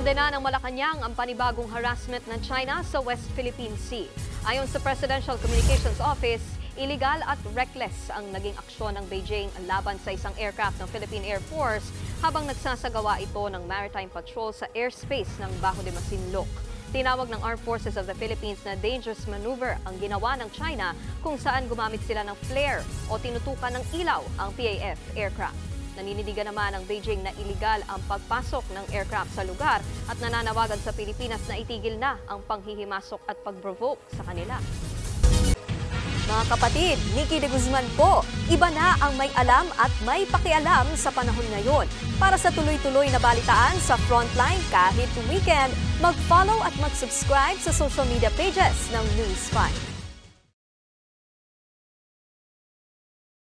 Hinuli na ng Malacañang ang panibagong harassment ng China sa West Philippine Sea. Ayon sa Presidential Communications Office, iligal at reckless ang naging aksyon ng Beijing laban sa isang aircraft ng Philippine Air Force habang nagsasagawa ito ng maritime patrol sa airspace ng Bajo de Masinloc. Tinawag ng Armed Forces of the Philippines na dangerous maneuver ang ginawa ng China kung saan gumamit sila ng flare o tinutukan ng ilaw ang PAF aircraft. Naninindigan naman ng Beijing na iligal ang pagpasok ng aircraft sa lugar at nananawagan sa Pilipinas na itigil na ang panghihimasok at pag-provoke sa kanila. Mga kapatid, Nikki de Guzman po, iba na ang may alam at may pakialam sa panahon ngayon. Para sa tuloy-tuloy na balitaan sa Frontline kahit weekend, mag-follow at mag-subscribe sa social media pages ng News 5.